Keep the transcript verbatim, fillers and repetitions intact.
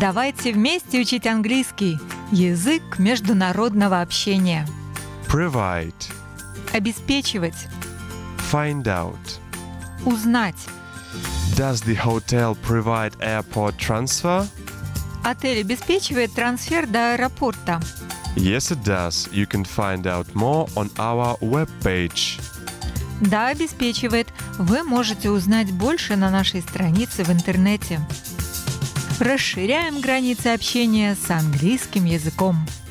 Давайте вместе учить английский, язык международного общения. Provide. Обеспечивать, Find out. узнать. Does the hotel provide airport transfer? Отель обеспечивает трансфер до аэропорта. Yes, it does. You can find out more on our webpage. Да, обеспечивает. Вы можете узнать больше на нашей странице в интернете. Расширяем границы общения с английским языком.